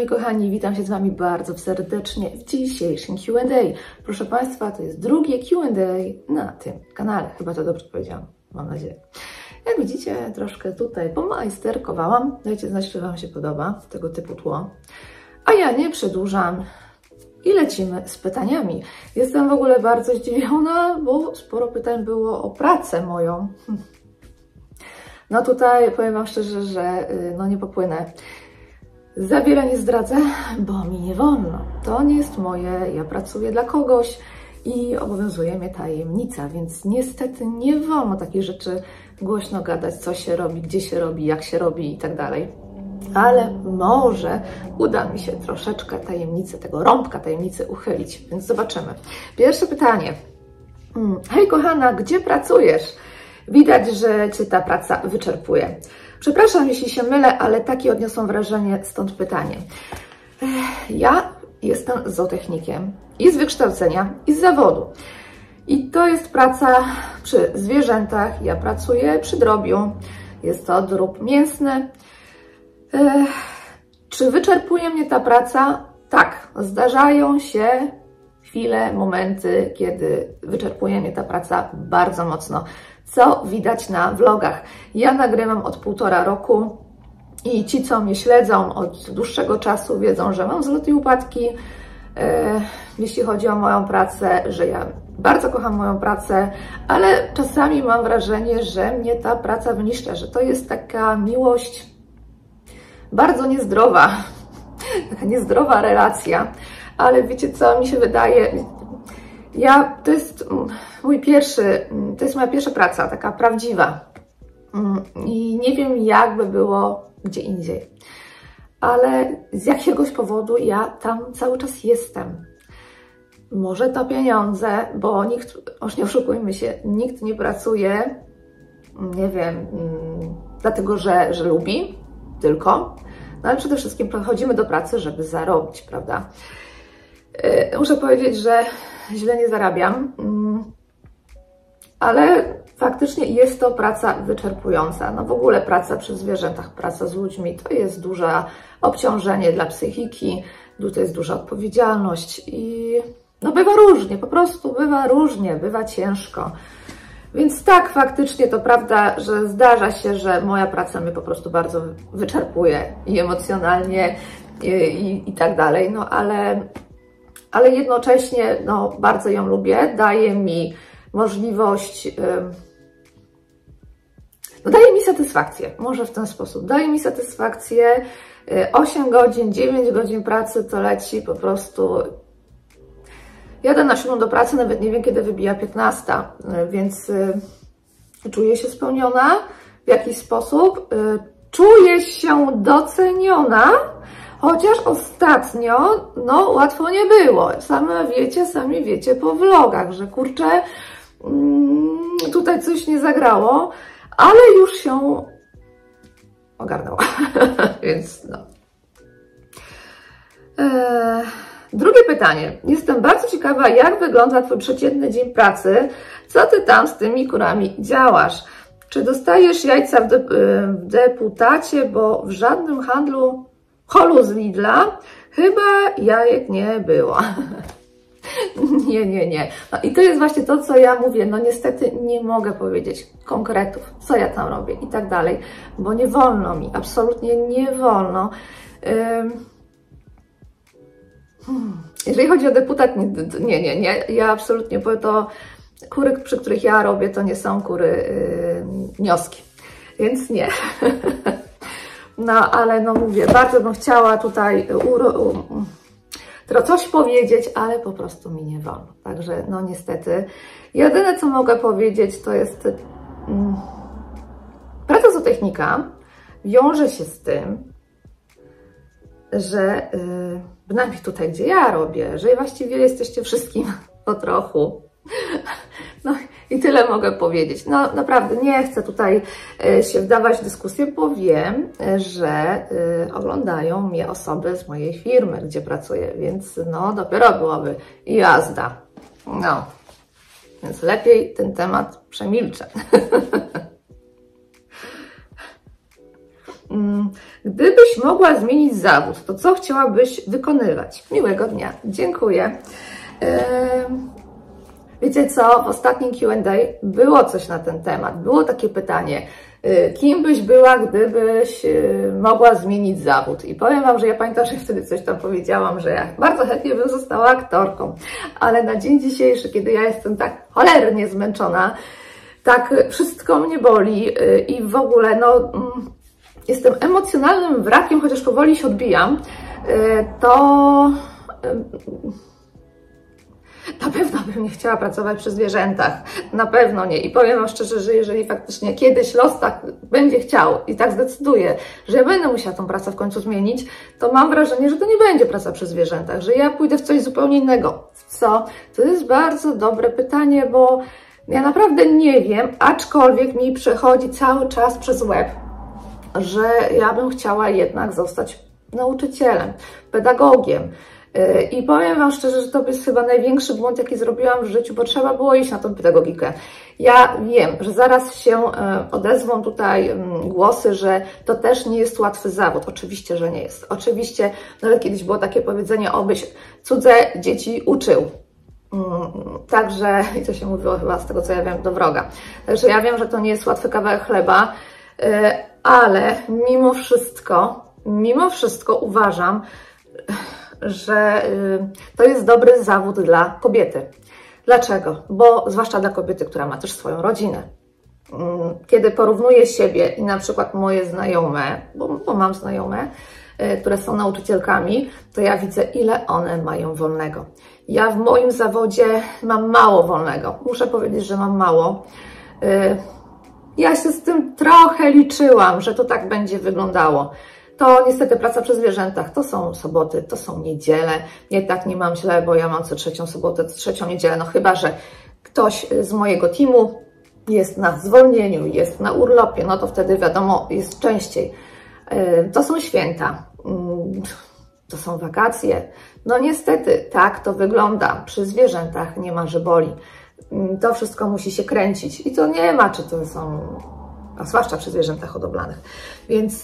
moi kochani, witam się z Wami bardzo serdecznie w dzisiejszym Q&A. Proszę Państwa, to jest drugie Q&A na tym kanale. Chyba to dobrze powiedziałam, mam nadzieję. Jak widzicie, troszkę tutaj pomajsterkowałam. Dajcie znać, czy Wam się podoba tego typu tło. A ja nie przedłużam i lecimy z pytaniami. Jestem w ogóle bardzo zdziwiona, bo sporo pytań było o pracę moją. No tutaj powiem Wam szczerze, że no nie popłynę. Za wiele nie zdradzę, bo mi nie wolno. To nie jest moje, ja pracuję dla kogoś i obowiązuje mnie tajemnica, więc niestety nie wolno takich rzeczy głośno gadać, co się robi, gdzie się robi, jak się robi i tak dalej. Ale może uda mi się troszeczkę tajemnicy, tego rąbka tajemnicy uchylić, więc zobaczymy. Pierwsze pytanie. Hej kochana, gdzie pracujesz? Widać, że Cię ta praca wyczerpuje. Przepraszam, jeśli się mylę, ale takie odniosłam wrażenie, stąd pytanie. Ja jestem zootechnikiem i z wykształcenia, i z zawodu. I to jest praca przy zwierzętach. Ja pracuję przy drobiu. Jest to drób mięsny. Czy wyczerpuje mnie ta praca? Tak, zdarzają się chwile, momenty, kiedy wyczerpuje mnie ta praca bardzo mocno, co widać na vlogach. Ja nagrywam od 1,5 roku i ci, co mnie śledzą od dłuższego czasu, wiedzą, że mam wzloty i upadki, jeśli chodzi o moją pracę, że ja bardzo kocham moją pracę, ale czasami mam wrażenie, że mnie ta praca wyniszcza, że to jest taka miłość bardzo niezdrowa, taka niezdrowa relacja, ale wiecie co, mi się wydaje, to jest moja pierwsza praca, taka prawdziwa i nie wiem, jak by było gdzie indziej, ale z jakiegoś powodu ja tam cały czas jestem. Może to pieniądze, bo nikt, już nie oszukujmy się, nikt nie pracuje, nie wiem, dlatego, że lubi tylko, no ale przede wszystkim chodzimy do pracy, żeby zarobić, prawda? Muszę powiedzieć, że źle nie zarabiam, ale faktycznie jest to praca wyczerpująca. No w ogóle praca przy zwierzętach, praca z ludźmi to jest duże obciążenie dla psychiki, to jest duża odpowiedzialność i no bywa różnie, po prostu bywa różnie, bywa ciężko. Więc tak, faktycznie to prawda, że zdarza się, że moja praca mnie po prostu bardzo wyczerpuje i emocjonalnie i tak dalej, no ale jednocześnie no, bardzo ją lubię, daje mi możliwość, no daje mi satysfakcję, może w ten sposób, daje mi satysfakcję, 8 godzin, 9 godzin pracy to leci po prostu, jadę na 7 do pracy, nawet nie wiem kiedy wybija 15, więc czuję się spełniona w jakiś sposób, czuję się doceniona, chociaż ostatnio, no łatwo nie było. Sami wiecie po vlogach, że kurczę, tutaj coś nie zagrało, ale już się ogarnęło. Więc no. Drugie pytanie. Jestem bardzo ciekawa, jak wygląda Twój przeciętny dzień pracy. Co Ty tam z tymi kurami działasz? Czy dostajesz jajca w deputacie, bo w żadnym holu z Lidla chyba jajek nie było. Nie. No i to jest właśnie to, co ja mówię. No niestety nie mogę powiedzieć konkretów, co ja tam robię i tak dalej, bo nie wolno mi, absolutnie nie wolno. Jeżeli chodzi o deputat, nie. Ja absolutnie, bo to kury, przy których ja robię, to nie są kury nioski, więc nie. No, ale no mówię, bardzo bym chciała tutaj coś powiedzieć, ale po prostu mi nie wolno. Także no niestety, jedyne co mogę powiedzieć to jest praca zootechnika wiąże się z tym, że przynajmniej tutaj, gdzie ja robię, że właściwie jesteście wszystkim po trochu. No i tyle mogę powiedzieć. No naprawdę nie chcę tutaj się wdawać w dyskusję, bo wiem, że oglądają mnie osoby z mojej firmy, gdzie pracuję, więc no dopiero byłoby jazda. No, więc lepiej ten temat przemilczę. Gdybyś mogła zmienić zawód, to co chciałabyś wykonywać? Miłego dnia. Dziękuję. Wiecie co? W ostatnim Q&A było coś na ten temat. Było takie pytanie. Kim byś była, gdybyś mogła zmienić zawód? I powiem Wam, że ja pamiętam, że wtedy coś tam powiedziałam, że ja bardzo chętnie bym została aktorką. Ale na dzień dzisiejszy, kiedy ja jestem tak cholernie zmęczona, tak wszystko mnie boli i w ogóle no, jestem emocjonalnym wrakiem, chociaż powoli się odbijam, to na pewno bym nie chciała pracować przy zwierzętach. Na pewno nie. I powiem Wam szczerze, że jeżeli faktycznie kiedyś los tak będzie chciał i tak zdecyduje, że ja będę musiała tą pracę w końcu zmienić, to mam wrażenie, że to nie będzie praca przy zwierzętach, że ja pójdę w coś zupełnie innego. Co? To jest bardzo dobre pytanie, bo ja naprawdę nie wiem, aczkolwiek mi przechodzi cały czas przez łeb, że ja bym chciała jednak zostać nauczycielem, pedagogiem. I powiem Wam szczerze, że to jest chyba największy błąd, jaki zrobiłam w życiu, bo trzeba było iść na tą pedagogikę. Ja wiem, że zaraz się odezwą tutaj głosy, że to też nie jest łatwy zawód. Oczywiście, że nie jest. Oczywiście, nawet kiedyś było takie powiedzenie, obyś cudze dzieci uczył. Także, i to się mówiło chyba z tego, co ja wiem, do wroga. Także ja wiem, że to nie jest łatwy kawałek chleba, ale mimo wszystko uważam, że to jest dobry zawód dla kobiety. Dlaczego? Bo zwłaszcza dla kobiety, która ma też swoją rodzinę. Kiedy porównuję siebie i na przykład moje znajome, bo mam znajome, które są nauczycielkami, to ja widzę, ile one mają wolnego. Ja w moim zawodzie mam mało wolnego. Muszę powiedzieć, że mam mało. Ja się z tym trochę liczyłam, że to tak będzie wyglądało. To niestety praca przy zwierzętach, to są soboty, to są niedziele. Nie tak nie mam źle, bo ja mam co trzecią sobotę, co trzecią niedzielę. No chyba, że ktoś z mojego teamu jest na zwolnieniu, jest na urlopie, no to wtedy wiadomo, jest częściej. To są święta, to są wakacje. No niestety tak to wygląda. Przy zwierzętach nie ma, że boli. To wszystko musi się kręcić i to nie ma, czy to są, a zwłaszcza przy zwierzętach hodowlanych. Więc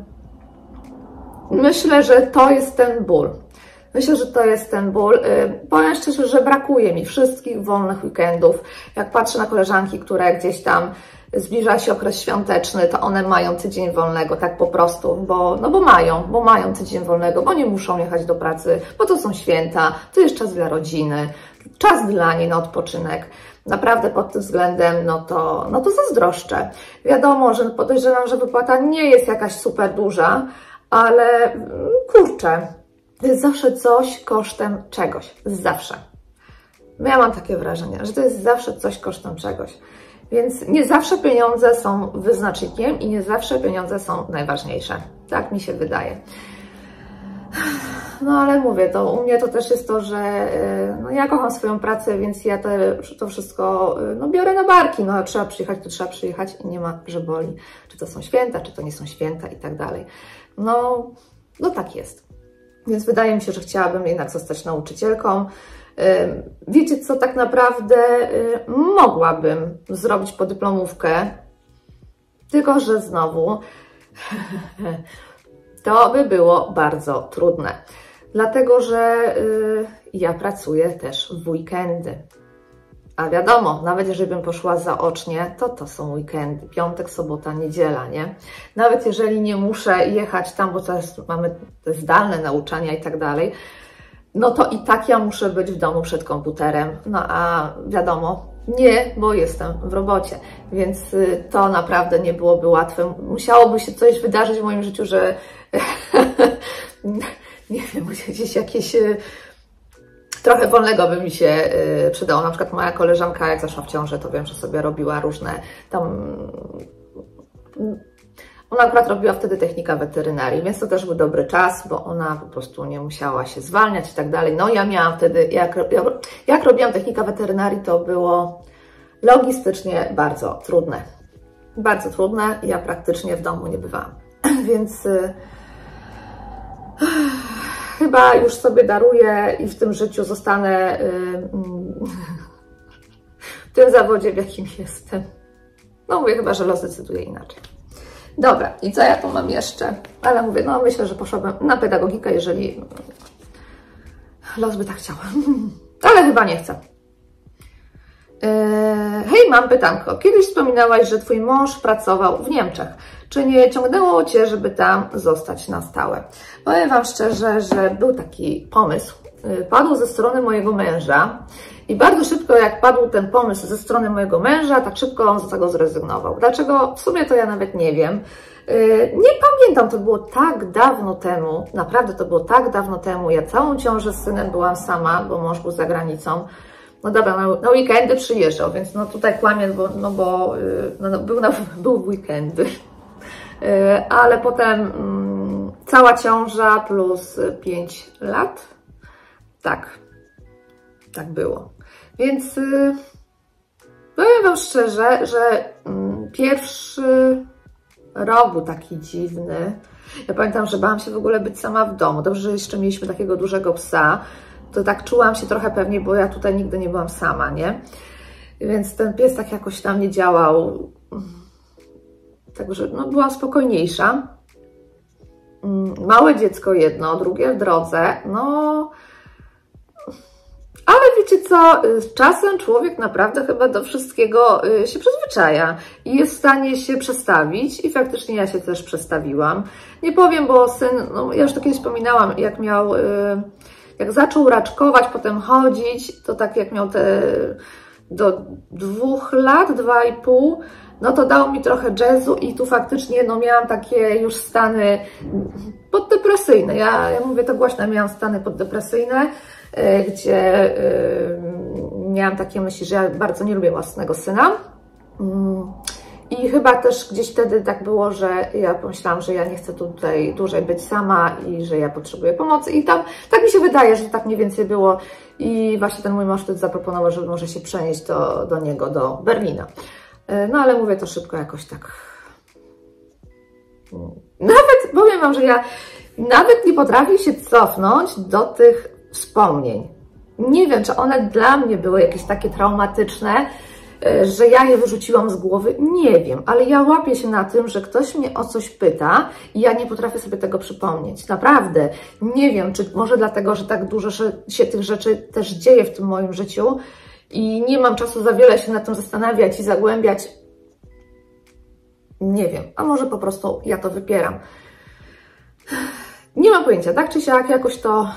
myślę, że to jest ten ból. Myślę, że to jest ten ból. Powiem szczerze, że brakuje mi wszystkich wolnych weekendów. Jak patrzę na koleżanki, które gdzieś tam zbliża się okres świąteczny, to one mają tydzień wolnego, tak po prostu, bo mają tydzień wolnego, bo nie muszą jechać do pracy, bo to są święta, to jest czas dla rodziny, czas dla niej na odpoczynek. Naprawdę pod tym względem, no to zazdroszczę. Wiadomo, że podejrzewam, że wypłata nie jest jakaś super duża, ale kurczę, to jest zawsze coś kosztem czegoś. Zawsze. Ja mam takie wrażenie, że to jest zawsze coś kosztem czegoś. Więc nie zawsze pieniądze są wyznacznikiem i nie zawsze pieniądze są najważniejsze. Tak mi się wydaje. No ale mówię, to u mnie to też jest to, że no, ja kocham swoją pracę, więc ja to wszystko no, biorę na barki. No trzeba przyjechać, to trzeba przyjechać i nie ma, że boli. Czy to są święta, czy to nie są święta i tak dalej. No tak jest. Więc wydaje mi się, że chciałabym jednak zostać nauczycielką. Wiecie co, tak naprawdę mogłabym zrobić podyplomówkę, tylko że znowu to by było bardzo trudne, dlatego że ja pracuję też w weekendy. A wiadomo, nawet jeżeli bym poszła zaocznie, to są weekendy, piątek, sobota, niedziela, nie? Nawet jeżeli nie muszę jechać tam, bo mamy te zdalne nauczania i tak dalej, no to i tak ja muszę być w domu przed komputerem. No a wiadomo, nie, bo jestem w robocie, więc to naprawdę nie byłoby łatwe. Musiałoby się coś wydarzyć w moim życiu, że nie wiem, gdzieś jakieś trochę wolnego by mi się przydało. Na przykład moja koleżanka, jak zaszła w ciążę, to wiem, że sobie robiła różne tam... Ona akurat robiła wtedy technika weterynarii, więc to też był dobry czas, bo ona po prostu nie musiała się zwalniać i tak dalej. No ja miałam wtedy, jak robiłam technika weterynarii, to było logistycznie bardzo trudne. Bardzo trudne, ja praktycznie w domu nie bywałam. Więc chyba już sobie daruję i w tym życiu zostanę w tym zawodzie, w jakim jestem. No mówię, chyba że los decyduje inaczej. Dobra, i co ja tu mam jeszcze? Ale mówię, no myślę, że poszłabym na pedagogikę, jeżeli los by tak chciał. Ale chyba nie chcę. Hej, mam pytanko. Kiedyś wspominałaś, że twój mąż pracował w Niemczech. Czy nie ciągnęło cię, żeby tam zostać na stałe? Powiem wam szczerze, że był taki pomysł. Padł ze strony mojego męża i bardzo szybko jak padł ten pomysł ze strony mojego męża, tak szybko on z tego zrezygnował. Dlaczego? W sumie to ja nawet nie wiem. Nie pamiętam, to było tak dawno temu, naprawdę to było tak dawno temu. Ja całą ciążę z synem byłam sama, bo mąż był za granicą. No dobra, na weekendy przyjeżdżał, więc no tutaj kłamię, bo był w weekendy. Ale potem cała ciąża plus 5 lat. Tak było. Więc powiem wam szczerze, że pierwszy rok był taki dziwny. Ja pamiętam, że bałam się w ogóle być sama w domu. Dobrze, że jeszcze mieliśmy takiego dużego psa. To tak czułam się trochę pewnie, bo ja tutaj nigdy nie byłam sama, nie? Więc ten pies tak jakoś tam nie działał. Także no, byłam spokojniejsza. Małe dziecko jedno, drugie w drodze. No, ale wiecie co? Z czasem człowiek naprawdę chyba do wszystkiego się przyzwyczaja i jest w stanie się przestawić i faktycznie ja się też przestawiłam. Nie powiem, bo syn, no ja już to kiedyś wspominałam, jak zaczął raczkować, potem chodzić, to tak jak miał do 2 lat, 2,5, no to dał mi trochę jazzu i tu faktycznie no miałam takie już stany poddepresyjne. Ja mówię to głośno, miałam stany poddepresyjne, gdzie miałam takie myśli, że ja bardzo nie lubię własnego syna. I chyba też gdzieś wtedy tak było, że ja pomyślałam, że ja nie chcę tutaj dłużej być sama i że ja potrzebuję pomocy. I tam tak mi się wydaje, że tak mniej więcej było. I właśnie ten mój mąż wtedy zaproponował, że może się przenieść do niego, do Berlina. No ale mówię to szybko jakoś tak. Nawet powiem wam, że ja nawet nie potrafię się cofnąć do tych wspomnień. Nie wiem, czy one dla mnie były jakieś takie traumatyczne, że ja je wyrzuciłam z głowy, nie wiem, ale ja łapię się na tym, że ktoś mnie o coś pyta i ja nie potrafię sobie tego przypomnieć. Naprawdę. Nie wiem, czy może dlatego, że tak dużo się tych rzeczy też dzieje w tym moim życiu i nie mam czasu za wiele się nad tym zastanawiać i zagłębiać. Nie wiem, a może po prostu ja to wypieram. Nie mam pojęcia, tak czy siak jakoś to...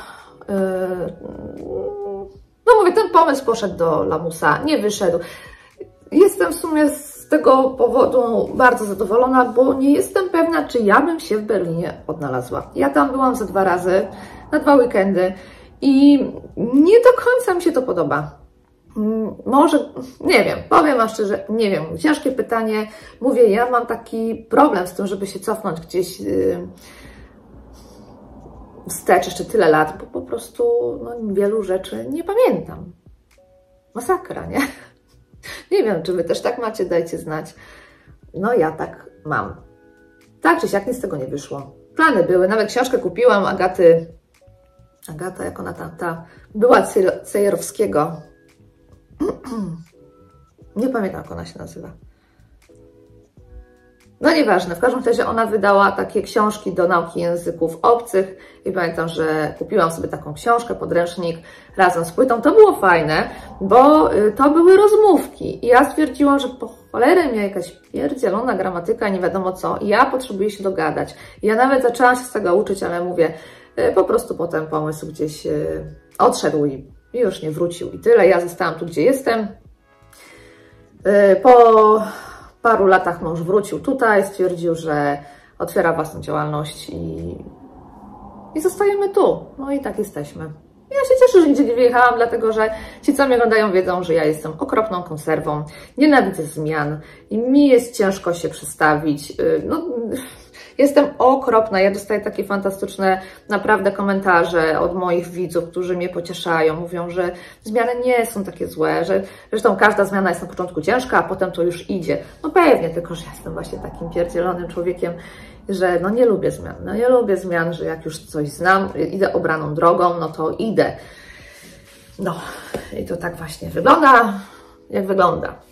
No mówię, ten pomysł poszedł do lamusa, nie wyszedł. Jestem w sumie z tego powodu bardzo zadowolona, bo nie jestem pewna, czy ja bym się w Berlinie odnalazła. Ja tam byłam ze 2 razy, na 2 weekendy i nie do końca mi się to podoba. Może, nie wiem, powiem wam szczerze, nie wiem, ciężkie pytanie. Mówię, ja mam taki problem z tym, żeby się cofnąć gdzieś wstecz jeszcze tyle lat, bo po prostu no, wielu rzeczy nie pamiętam. Masakra, nie? Nie wiem, czy wy też tak macie, dajcie znać. No ja tak mam. Tak czy siak nic z tego nie wyszło. Plany były, nawet książkę kupiłam Agata, jak ona ta była Cejerowskiego. Nie pamiętam, jak ona się nazywa. No nieważne, w każdym razie ona wydała takie książki do nauki języków obcych i pamiętam, że kupiłam sobie taką książkę, podręcznik razem z płytą. To było fajne, bo to były rozmówki i ja stwierdziłam, że po cholerę mnie jakaś pierdzielona gramatyka, nie wiadomo co i ja potrzebuję się dogadać. I ja nawet zaczęłam się z tego uczyć, ale mówię, po prostu potem pomysł gdzieś odszedł i już nie wrócił i tyle. Ja zostałam tu, gdzie jestem. Po paru latach mąż wrócił tutaj, stwierdził, że otwiera własną działalność i zostajemy tu. No i tak jesteśmy. Ja się cieszę, że nigdzie nie wyjechałam, dlatego że ci, co mnie oglądają, wiedzą, że ja jestem okropną konserwą, nienawidzę zmian i mi jest ciężko się przestawić. No, jestem okropna. Ja dostaję takie fantastyczne naprawdę komentarze od moich widzów, którzy mnie pocieszają. Mówią, że zmiany nie są takie złe, że zresztą każda zmiana jest na początku ciężka, a potem to już idzie. No pewnie, tylko że ja jestem właśnie takim pierdzielonym człowiekiem, że no nie lubię zmian. No nie lubię zmian, że jak już coś znam, idę obraną drogą, no to idę. No i to tak właśnie wygląda, jak wygląda.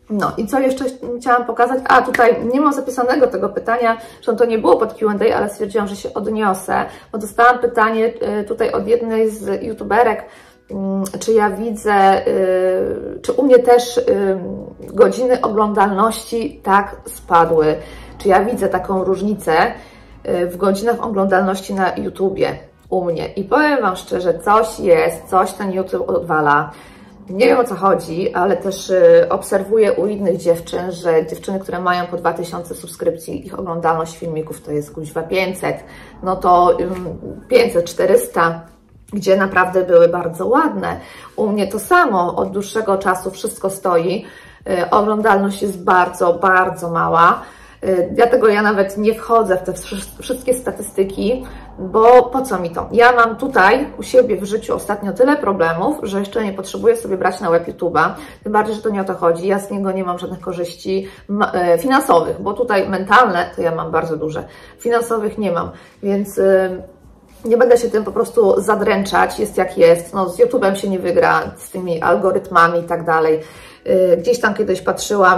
No i co jeszcze chciałam pokazać? A, tutaj nie mam zapisanego tego pytania, że to nie było pod Q&A, ale stwierdziłam, że się odniosę, bo dostałam pytanie tutaj od jednej z youtuberek, czy ja widzę, czy u mnie też godziny oglądalności tak spadły, czy ja widzę taką różnicę w godzinach oglądalności na YouTubie u mnie. I powiem Wam szczerze, coś jest, coś ten YouTube odwala. Nie wiem, o co chodzi, ale też obserwuję u innych dziewczyn, że dziewczyny, które mają po 2000 subskrypcji, ich oglądalność filmików to jest kuźwa 500, no to 500, 400, gdzie naprawdę były bardzo ładne. U mnie to samo, od dłuższego czasu wszystko stoi, oglądalność jest bardzo, bardzo mała. Dlatego ja nawet nie wchodzę w te wszystkie statystyki, bo po co mi to? Ja mam tutaj u siebie w życiu ostatnio tyle problemów, że jeszcze nie potrzebuję sobie brać na łeb YouTube'a. Tym bardziej, że to nie o to chodzi. Ja z niego nie mam żadnych korzyści finansowych, bo tutaj mentalne to ja mam bardzo duże. Finansowych nie mam, więc nie będę się tym po prostu zadręczać. Jest jak jest. No, z YouTube'em się nie wygra, z tymi algorytmami i tak dalej. Gdzieś tam kiedyś patrzyłam,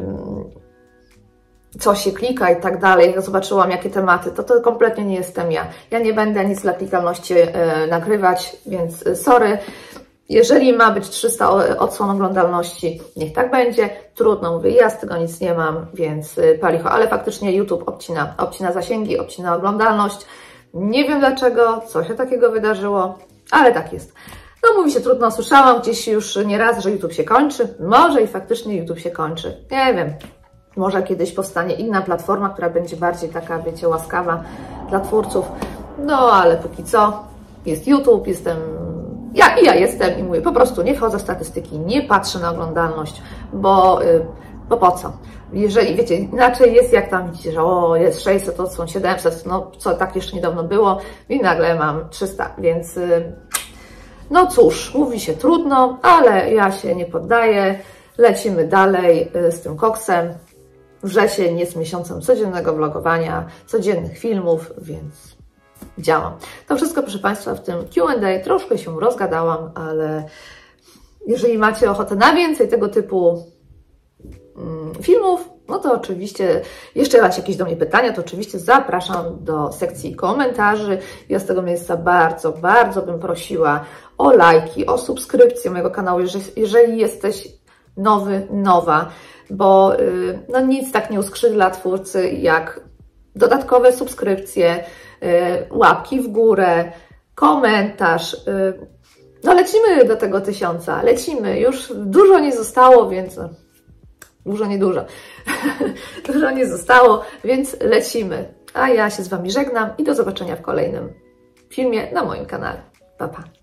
co się klika i tak dalej, jak zobaczyłam, jakie tematy, to kompletnie nie jestem ja. Ja nie będę nic dla klikalności nagrywać, więc sorry. Jeżeli ma być 300 odsłon oglądalności, niech tak będzie. Trudno, mówię, ja z tego nic nie mam, więc palicho. Ale faktycznie YouTube obcina zasięgi, obcina oglądalność. Nie wiem dlaczego, co się takiego wydarzyło, ale tak jest. No mówi się trudno, słyszałam gdzieś już nieraz, że YouTube się kończy. Może i faktycznie YouTube się kończy. Nie wiem. Może kiedyś powstanie inna platforma, która będzie bardziej taka, wiecie, łaskawa dla twórców. No, ale póki co jest YouTube, jestem ja jestem i mówię, po prostu nie wchodzę w statystyki, nie patrzę na oglądalność, bo po co? Jeżeli, wiecie, inaczej jest jak tam widzicie, że o, jest 600, to są 700, no co tak jeszcze niedawno było i nagle mam 300, więc no cóż, mówi się trudno, ale ja się nie poddaję, lecimy dalej z tym koksem. Wrzesień jest miesiącem codziennego vlogowania, codziennych filmów, więc działam. To wszystko, proszę Państwa, w tym Q&A. Troszkę się rozgadałam, ale jeżeli macie ochotę na więcej tego typu filmów, no to oczywiście, jeszcze macie jakieś do mnie pytania, to oczywiście zapraszam do sekcji komentarzy. Ja z tego miejsca bardzo, bardzo bym prosiła o lajki, o subskrypcję mojego kanału, jeżeli jesteś nowy, nowa, bo no nic tak nie uskrzydla twórcy jak dodatkowe subskrypcje, łapki w górę, komentarz. No lecimy do tego 1000, lecimy. Już dużo nie zostało, więc dużo, niedużo. Dużo nie zostało, więc lecimy. A ja się z Wami żegnam i do zobaczenia w kolejnym filmie na moim kanale. Pa, pa.